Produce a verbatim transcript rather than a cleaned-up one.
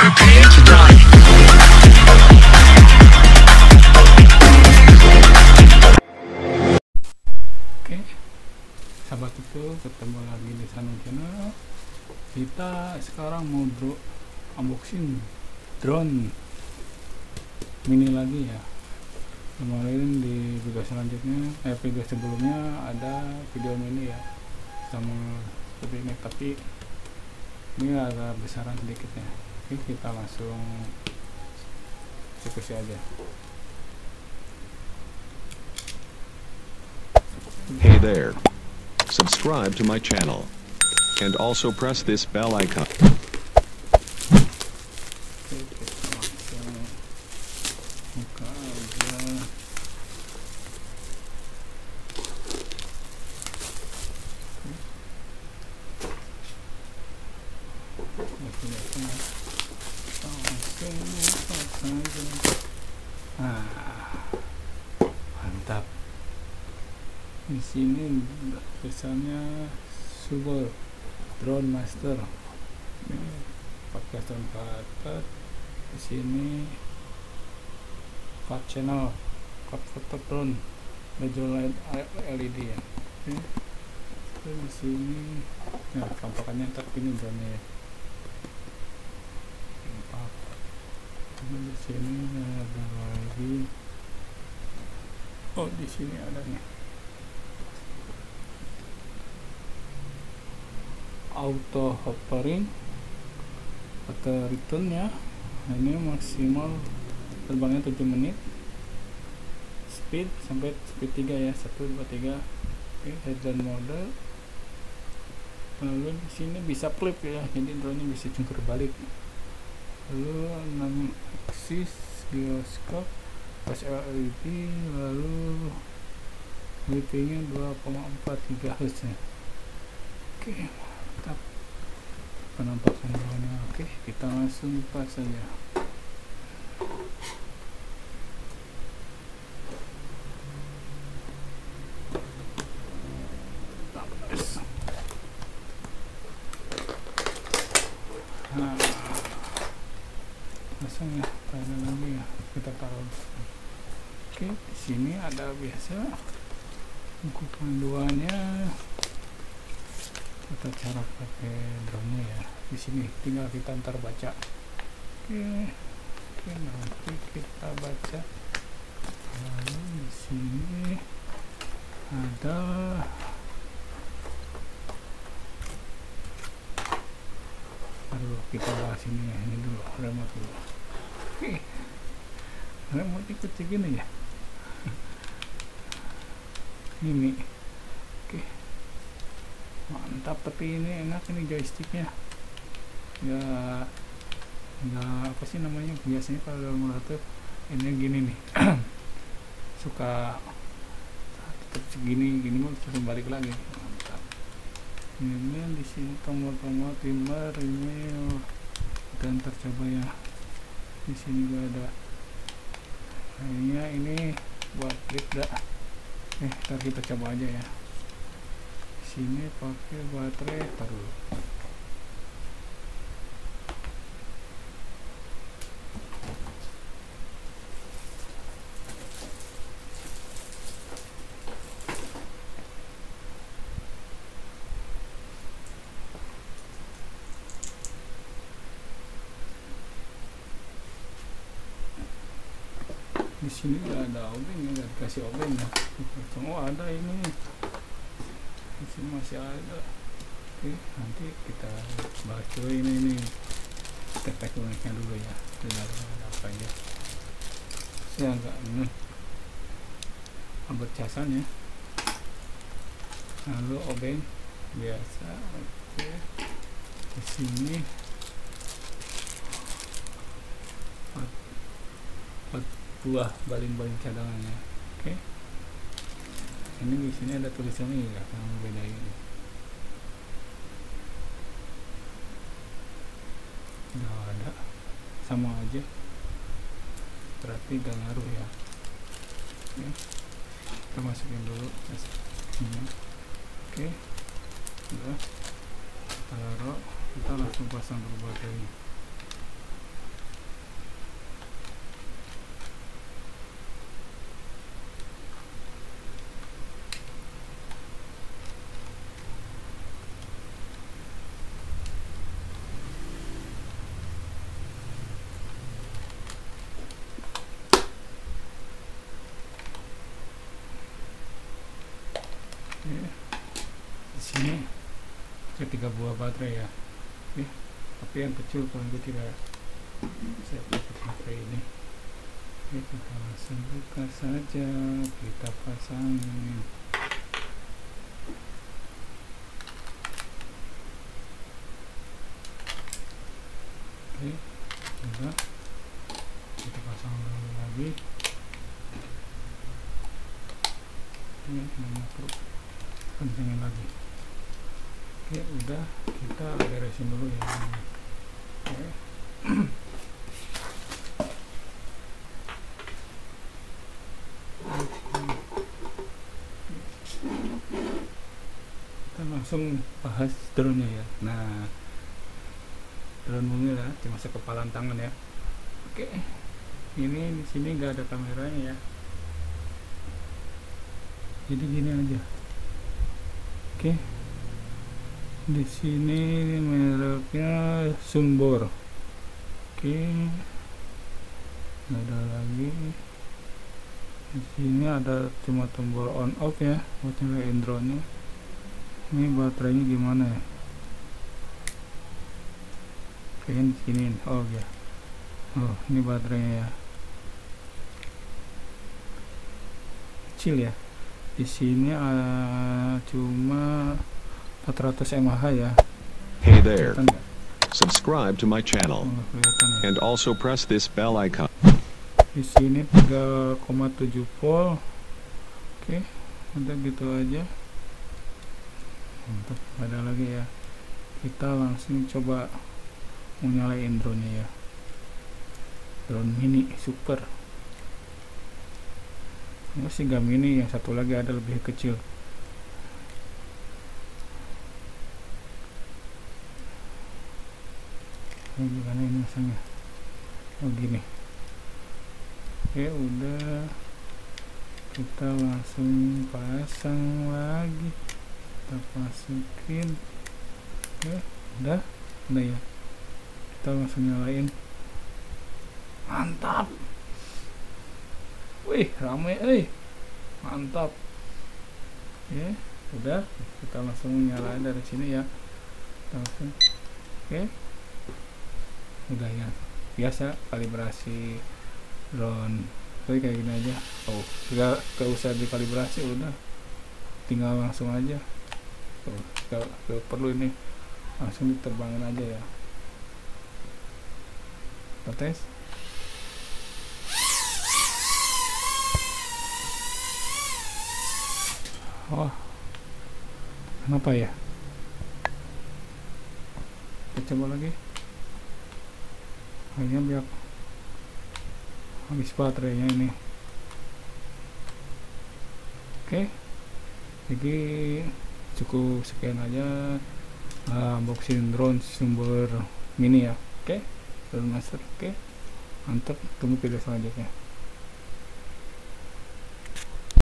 prepare to die. Oke, sahabat itu ketemu lagi di Sanung Channel. Kita sekarang mau bro unboxing drone mini lagi ya. Kemarin di video selanjutnya, eh video sebelumnya ada video mini ya, sama seperti ini, tapi ini agak besaran sedikit ya. Oke, kita langsung eksekusi aja. Hey there. Subscribe to my channel. And also press this bell icon. Oke, kita langsung buka aja. Nah, mantap. Di sini tulisannya Super Drone Master. Ini pakai sound empat. Di sini empat channel, empat foto drone, level L E D ya. Oke. Terus di sini, nah tampakannya ntar ini drone ya. Empat. Di sini ada lagi. Oh, di sini ada nih. Auto hovering atau return ya. Ini maksimal terbangnya tujuh menit. Speed sampai speed tiga ya, satu dua tiga. Oke, headline mode. Lalu di sini bisa flip ya. Jadi drone-nya bisa jungkir balik. Lalu enam axis gyroscope, flash L E D, lalu W P nya dua koma empat gigahertz ya. Oke, mantap penampakan drone-nya. Oke, kita langsung buka saja. Nah, langsung ya, ada lagi ya, kita taruh. Oke, di sini ada biasa buku panduannya, tata cara pakai drone ya. Di sini tinggal kita ntar baca. Oke, oke nanti kita baca. Lalu di sini ada Aduh, kita bahas ini ya, ini dulu remote dulu. Oke, remote ikut gini ya. Ini, oke, mantap. Tapi ini enak ini joysticknya. Ya, nggak apa sih namanya, biasanya kalau dalam motor ini gini nih. Suka tetap segini, gini mau terus balik lagi. Ini di sini tombol-tombol timer ini, dan tercoba ya. Di sini juga ada. Kayaknya ini buat grip dah. Eh, ntar kita coba aja ya. Di sini pakai baterai, taruh. Di sini nggak ada obeng ya, nggak dikasih obeng ya. Oh, ada ini. Di sini masih ada. Oke, nanti kita bahas dulu ini ini. Kita pakai uniknya dulu ya. Tidak ada apa aja. Saya agak ini abad casan ya. Lalu obeng biasa. Oke. Di sini buah baling-baling cadangannya. Oke, ini di sini ada tulisannya ya, yang beda ini. Nggak ada, sama aja, berarti gak ngaruh ya. Oke, kita masukin dulu ini. Oke, udah taruh, kita langsung pasang dulu baterainya. Oke, tiga buah baterai ya. Oke, tapi yang kecil kalau gue tidak saya pakai baterai ini. Oke, kita langsung buka saja, kita pasangin. Oke, udah, kita pasang dulu lagi. Ini namanya perlu kencengin lagi. Oke, udah, kita beresin dulu ya. Oke. Kita langsung bahas drone-nya ya. Nah, drone mungil ya, cuma sekepalan tangan ya. Oke, ini di sini nggak ada kameranya ya. Jadi gini aja. Oke, di sini mereknya Sumbor. Oke, nggak ada lagi. Di sini ada cuma tombol on off ya buat nyalain drone nya. Ini baterainya gimana ya? Kayaknya di sini. Oh ya, oh ini baterainya ya, kecil ya. Di sini uh, cuma empat ratus mAh ya. Hey there. Kelihatan nggak? Subscribe to my channel Oh, kelihatan ya. and also press this bell icon. Di sini tiga koma tujuh volt. Oke, udah gitu aja. Mantap, ada lagi ya. Kita langsung coba menyalain drone nya ya. Drone mini super. Ini sih gak mini, yang satu lagi ada lebih kecil. Ini gimana ini masangnya? Oh gini. Oke, udah, kita langsung pasang lagi. Kita masukin. Oke, udah udah ya, kita langsung nyalain. Mantap, wih rame eh mantap ya. Udah, kita langsung nyalain dari sini ya. Kita langsung. Oke, udah ya, biasa kalibrasi drone tapi kayak gini aja. Oh, nggak nggak usah dikalibrasi, udah tinggal langsung aja. Tuh, nggak nggak perlu ini, langsung diterbangin aja ya. Kita tes. Oh, kenapa ya? Kita coba lagi. Kayaknya biar habis baterainya ini. Oke, jadi cukup sekian aja uh, unboxing drone Sumbor mini ya. Oke, drone master. Oke, mantap, tunggu video selanjutnya.